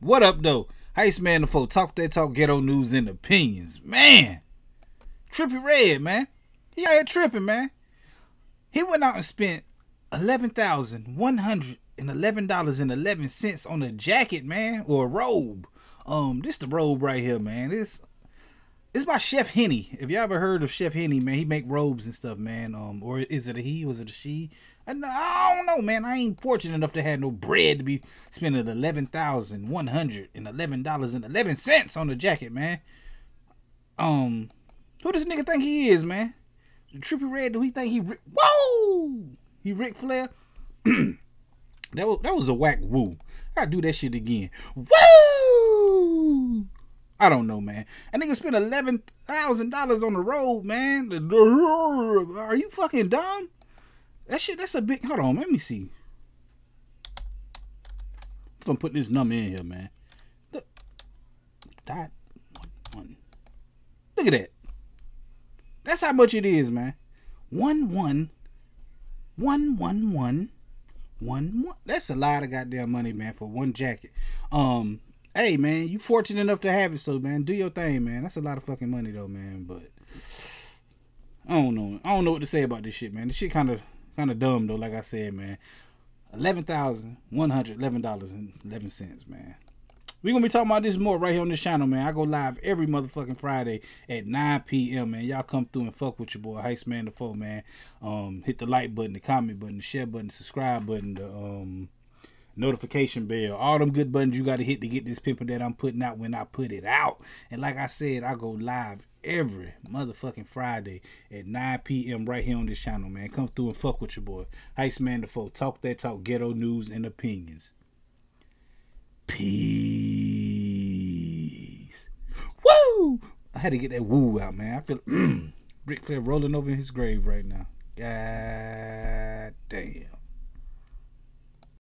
What up, though? Heist Man the Foe. Talk that talk, ghetto news and opinions. Man, Trippie Redd, man. He out here tripping, man. He went out and spent $11,111.11 on a jacket, man, or a robe. This the robe right here, man. It's by Chef Henny. If you ever heard of Chef Henny, man, he make robes and stuff, man. Or is it a he? Was it a she? I don't know, man. I ain't fortunate enough to have no bread to be spending $11,111.11 on the jacket, man. Who does this nigga think he is, man? Trippie Redd, do he think he... Whoa! He Ric Flair? that was a whack woo. I gotta do that shit again. Woo! I don't know, man. That nigga spent $11,000 on the road, man. Are you fucking dumb? That shit, that's a big... Hold on, let me see. I'm gonna put this number in here, man. Look. Dot 1. Look at that. That's how much it is, man. 11111. That's a lot of goddamn money, man, for one jacket. Hey, man, you fortunate enough to have it, so, man, do your thing, man. That's a lot of fucking money, though, man. But I don't know. I don't know what to say about this shit, man. This shit kind of dumb, though. Like I said, man. $11,111.11, man. We're going to be talking about this more right here on this channel, man. I go live every motherfucking Friday at 9 p.m., man. Y'all come through and fuck with your boy, Heist Man the Foe, man. Hit the like button, the comment button, the share button, the subscribe button, the notification bell. All them good buttons you got to hit to get this pimping that I'm putting out when I put it out. And like I said, I go live every motherfucking Friday at 9 p.m. right here on this channel, man. Come through and fuck with your boy, Heist Man the Foe. Talk that talk, ghetto news and opinions. Peace. Woo! I had to get that woo out, man. I feel Ric Flair rolling over in his grave right now. God damn.